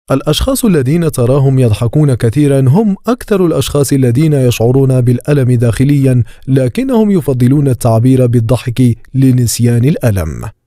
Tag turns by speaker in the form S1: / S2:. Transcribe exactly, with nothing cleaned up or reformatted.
S1: الأشخاص الذين تراهم يضحكون كثيرا هم أكثر الأشخاص الذين يشعرون بالألم داخليا، لكنهم يفضلون التعبير بالضحك لنسيان الألم.